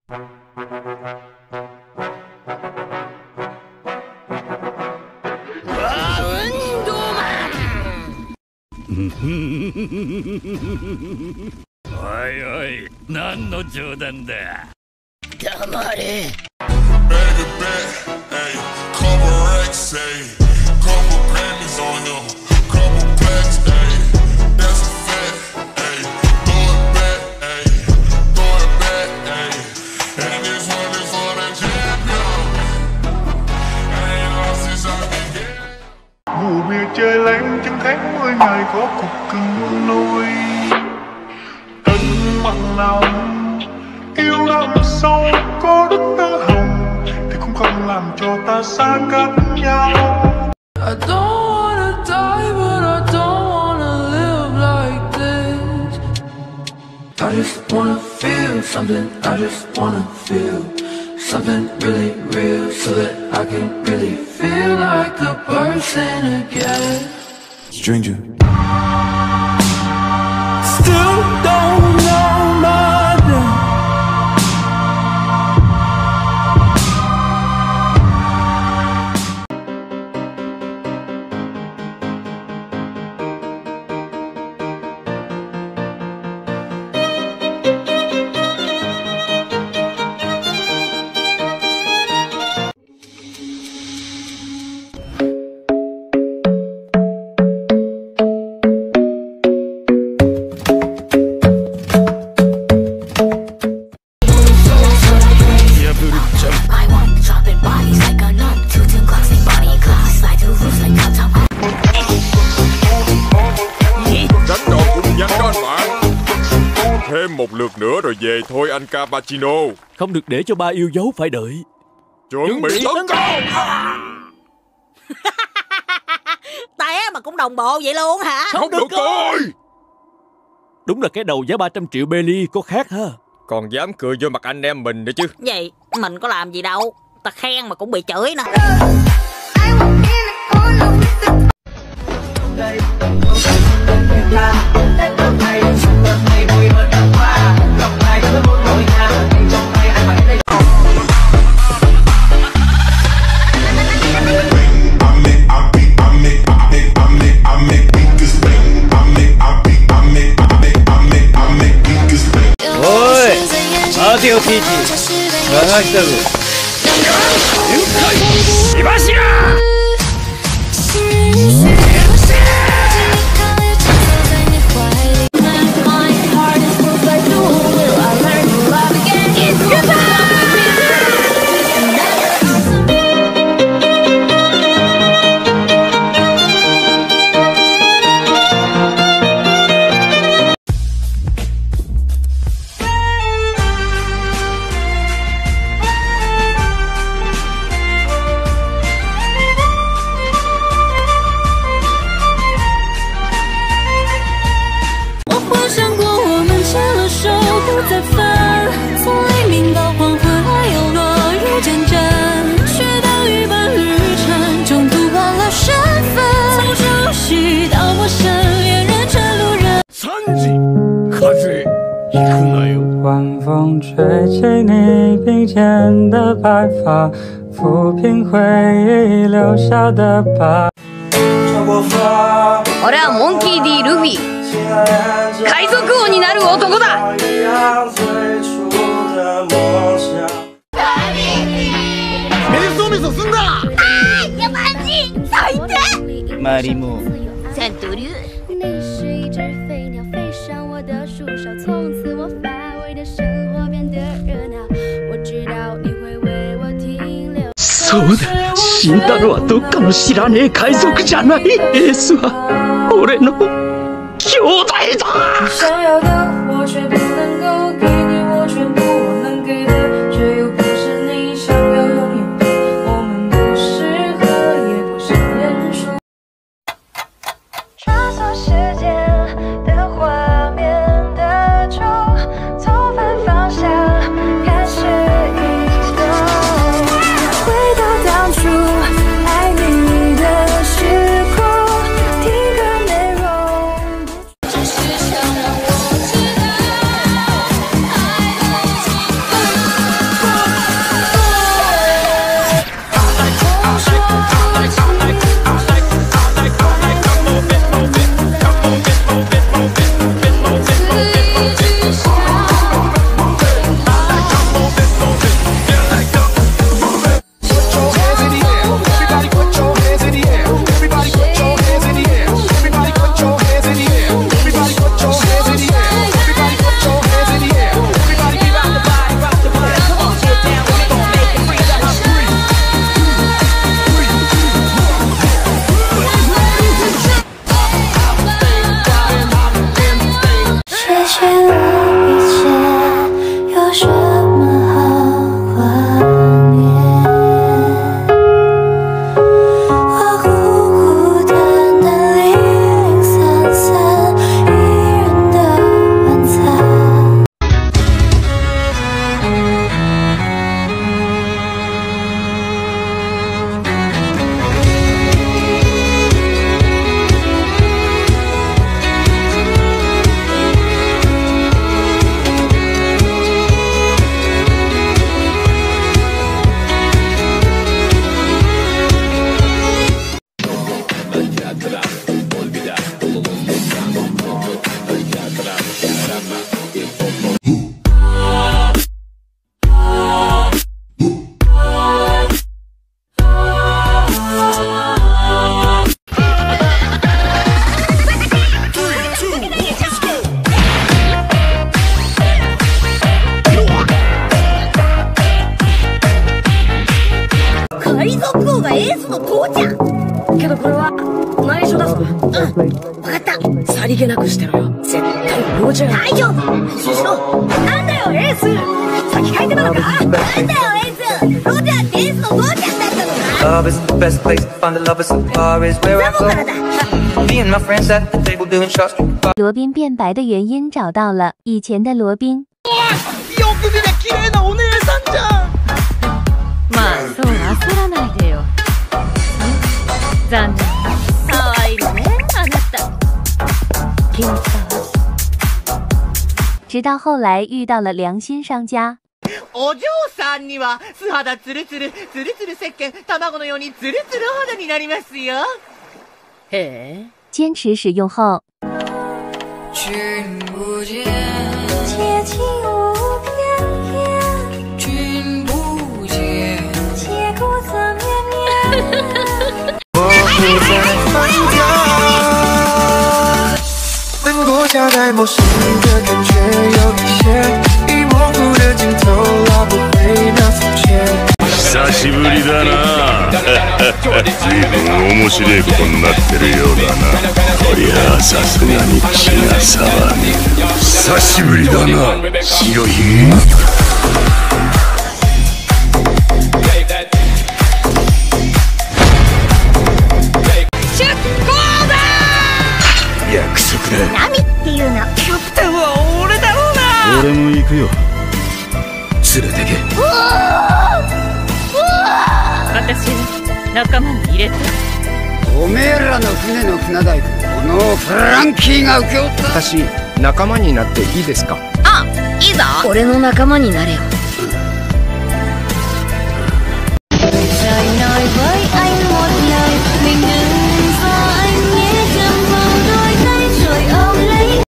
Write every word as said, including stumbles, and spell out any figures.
おいおい、何の冗談だ。 黙れ。 Ngủ bia chơi lén chẳng tháng mươi ngày có cục cưng nuôi. Tình mặn nồng yêu đậm sâu có đất tơ hồng thì cũng không làm cho ta xa cách nhau. I don't wanna die but I don't wanna live like this. I just wanna feel something, I just wanna feel something really real so that I can really feel like a person again. Stranger. Still don't know my name. Thêm một lượt nữa rồi về thôi anh Cappuccino. Không được để cho ba yêu dấu phải đợi. Chuẩn bị tấn công. Té mà cũng đồng bộ vậy luôn hả? Không được coi. Đúng là cái đầu giá ba trăm triệu Belly có khác ha. Còn dám cười vô mặt anh em mình nữa chứ. Vậy mình có làm gì đâu. Ta khen mà cũng bị chửi nè. Ôi, ở tiêu phi chỉ, ngờ ngay từ. Ibashira! 晚风吹起你鬓间的白发，抚平回忆留下的疤。 俺はモンキー D ルフィ、海賊王になる男だ。 メソメソすんだ。 あー、野蛮人，最低。 マリモ、 三刀流。你是一只飞鸟，飞上我的树梢，从此我乏味的生活变得热闹。我知道你会为我停留。 そうだ、死んだのはどっかの知らねえ海賊じゃない。エースは俺の兄弟だ。 你想要的我却不能够给你，我全部我能给的，却又不是你想要拥有的。我们不适合，也不是认输。穿梭时间的画面的钟，从反方向开始移动，回到当初爱你的时空，听歌内容。只是想让我。 父ちゃん。けどこれは内緒だぞ。うん、分かった。さりげなくしてろよ。絶対父ちゃん。大丈夫。安心しろ。なんだよエース。先書いてたのか。なんだよエース。ロジャーってエースの父ちゃんだったのか。Love is the best place to find the lovers. The bar is where I go. Me and my friends at the table doing shots. 罗宾变白的原因找到了，以前的罗宾。 よく見りゃ綺麗なお姉さんじゃん。 まあそう焦らないでよ。残念。可愛いねあなた。気に入ったわ。 直到后来遇到了良心商家。 お嬢さんには素肌ツルツルツルツル石鹸卵のようにツルツル肌になりますよ。 へえ。 坚持使用后。 君不见，且轻舞翩翩。君不见，且顾侧绵绵。我不再放掉，能够交代陌生的感觉有一些，已模糊的镜头拉不回那从前。 久しぶりだな。随分面白いことになってるようだな。こりゃあさすがに気が騒ぐ。久しぶりだな白ひげ。 出航だ。 約束だ。 ナミっていうの。キャプテンは俺だろうな。 俺も行くよ。連れてけ。 私仲間に入れて。 おめえらの船の船大工、このフランキーが請け負った。 私仲間になっていいですか。 あ、いいぞ。俺の仲間になれよ。